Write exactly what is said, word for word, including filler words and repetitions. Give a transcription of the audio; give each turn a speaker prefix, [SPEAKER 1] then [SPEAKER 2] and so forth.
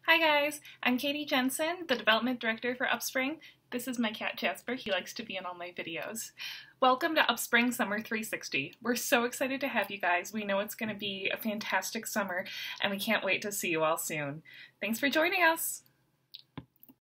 [SPEAKER 1] Hi guys, I'm Katie Jensen, the Development Director for Upspring. This is my cat Jasper. He likes to be in all my videos. Welcome to Upspring Summer three sixty. We're so excited to have you guys. We know it's going to be a fantastic summer and we can't wait to see you all soon. Thanks for joining us.